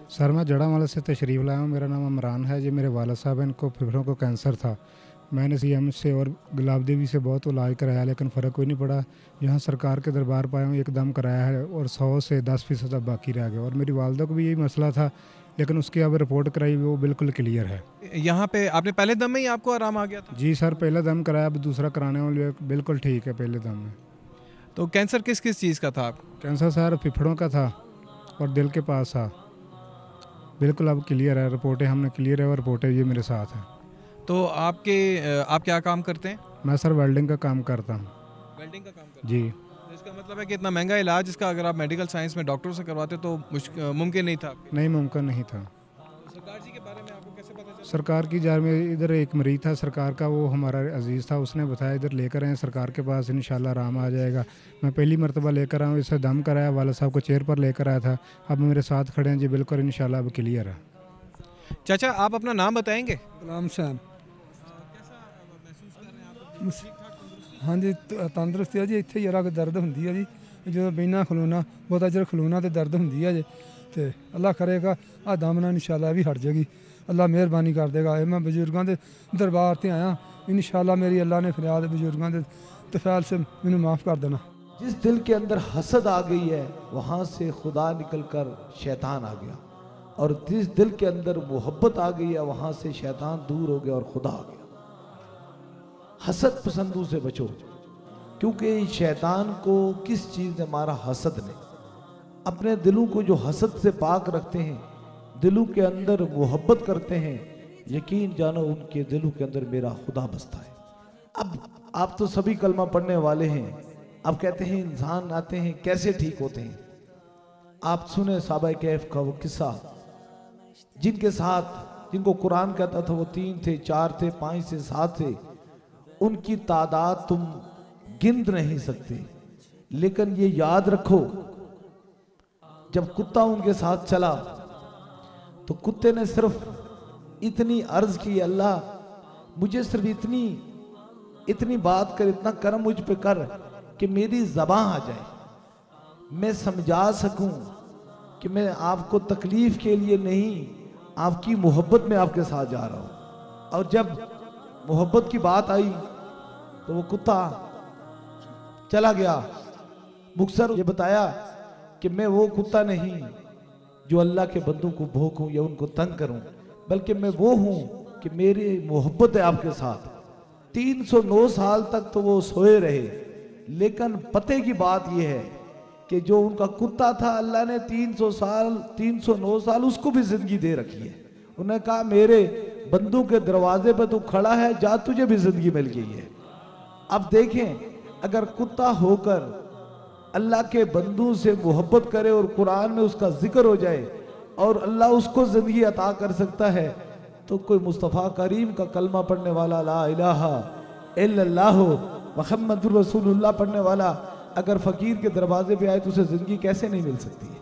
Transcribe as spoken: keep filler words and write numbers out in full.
Sir मैं जड़ावाला से तशरीफ़ लाया हूँ। मेरा नाम इमरान है। ये मेरे वालिद साहब हैं, इनको फेफड़ों को कैंसर था। मैंने सी एम से और गुलाब देवी से बहुत इलाज कराया लेकिन फ़र्क कोई नहीं पड़ा। यहाँ सरकार के दरबार पाया हूँ, एकदम कराया है और सौ से दस फीसद अब बाकी रह गया। और मेरी वालदा को भी यही मसला था लेकिन उसकी अब रिपोर्ट कराई वो बिल्कुल क्लियर है। यहाँ पे आपने पहले दम में ही आपको आराम आ गया था? जी सर, पहला दम कराया, अब दूसरा कराने वाले बिल्कुल ठीक है पहले दम में। तो कैंसर किस किस चीज़ का था आपको? कैंसर सर फेफड़ों का था और दिल के पास था। बिल्कुल अब क्लियर है, रिपोर्टें हमने क्लियर है और रिपोर्टें ये मेरे साथ हैं। तो आपके आप क्या काम करते हैं? मैं सर वेल्डिंग का काम करता हूँ। वेल्डिंग का काम करते जी। हैं? तो इसका मतलब है कि इतना महंगा इलाज इसका अगर आप मेडिकल साइंस में डॉक्टर से करवाते तो मुश्किल मुमकिन नहीं था आपके? नहीं, मुमकिन नहीं था। सरकार जी के बारे में आपको कैसे पता चला? सरकार की जार में इधर एक मरीज था सरकार का, वो हमारा अजीज़ था, उसने बताया इधर लेकर आए सरकार के पास, इंशाल्लाह आराम आ जाएगा। मैं पहली मरतबा लेकर आया हूँ, इससे दम कराया, वालिद साहब को चेयर पर लेकर आया था, अब मेरे साथ खड़े हैं जी, बिल्कुल इंशाल्लाह अब क्लियर है। चाचा आप अपना नाम बताएंगे? गुलाम हुसैन। हाँ जी तंदुरुस्ती है जी, इत्थे जरा दर्द होंदी है जी, जो बहना खलोना बहुता चिर खलोना तो दर्द होंदी है जी, तो अल्लाह करेगा आ दमना इंशाल्लाह भी हट जाएगी, अल्लाह मेहरबानी कर देगा। मैं बजुर्गों के दरबार से आया, इंशाल्लाह मेरी अल्लाह ने फरियाद बजुर्गों के तफैल से मैंने माफ़ कर देना। जिस दिल के अंदर हसद आ गई है वहाँ से खुदा निकल कर शैतान आ गया, और जिस दिल के अंदर मोहब्बत आ गई है वहाँ से शैतान दूर हो गया और खुदा आ गया। हसद पसंदों से बचो, क्योंकि शैतान को किस चीज़ ने मारा? हसद ने। अपने दिलों को जो हसद से पाक रखते हैं, दिलों के अंदर मोहब्बत करते हैं, यकीन जानो उनके दिलों के अंदर मेरा खुदा बसता है। अब आप तो सभी कलमा पढ़ने वाले हैं, अब कहते हैं इंसान आते हैं कैसे ठीक होते हैं। आप सुने साहबा कैफ का वो किस्सा, जिनके साथ जिनको कुरान कहता था वो तीन थे, चार थे, पाँच थे, सात थे, उनकी तादाद तुम गिन नहीं सकते। लेकिन ये याद रखो, जब कुत्ता उनके साथ चला तो कुत्ते ने सिर्फ इतनी अर्ज की, अल्लाह मुझे सिर्फ इतनी इतनी बात कर, इतना कर्म मुझ पे कर कि मेरी ज़बान आ जाए, मैं समझा सकूं कि मैं आपको तकलीफ के लिए नहीं, आपकी मोहब्बत में आपके साथ जा रहा हूं। और जब मोहब्बत की बात आई तो वो कुत्ता चला गया। मुक्सर ये बताया कि मैं वो कुत्ता नहीं जो अल्लाह के बंदों को भोंकूं या उनको तंग करूं, बल्कि मैं वो हूं कि मेरी मोहब्बत है आपके साथ। तीन सौ नौ साल तक तो वो सोए रहे, लेकिन पते की बात यह है कि जो उनका कुत्ता था, अल्लाह ने तीन सौ साल तीन सौ नौ साल उसको भी जिंदगी दे रखी है। उन्होंने कहा मेरे बंदों के दरवाजे पर तू खड़ा है, जा तुझे भी जिंदगी मिल गई है। अब देखें, अगर कुत्ता होकर अल्लाह के बंदों से मोहब्बत करे और कुरान में उसका जिक्र हो जाए और अल्लाह उसको जिंदगी अता कर सकता है, तो कोई मुस्तफ़ा करीम का कलमा पढ़ने वाला, ला इलाहा इल्लल्लाह मुहम्मदुर रसूलुल्लाह पढ़ने वाला अगर फ़कीर के दरवाजे पे आए तो उसे ज़िंदगी कैसे नहीं मिल सकती?